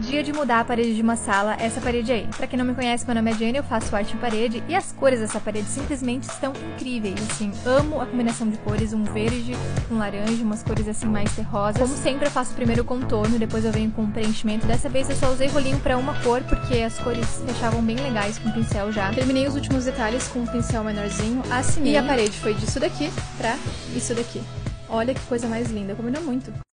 Dia de mudar a parede de uma sala, essa parede aí. Pra quem não me conhece, meu nome é Jenny, eu faço arte em parede e as cores dessa parede simplesmente estão incríveis, assim, amo a combinação de cores, um verde, um laranja, umas cores assim mais terrosas. Como sempre eu faço primeiro o contorno, depois eu venho com o preenchimento. Dessa vez eu só usei rolinho pra uma cor, porque as cores fechavam bem legais com o pincel já. Terminei os últimos detalhes com um pincel menorzinho, assinei. E a parede foi disso daqui pra isso daqui. Olha que coisa mais linda, combinou muito.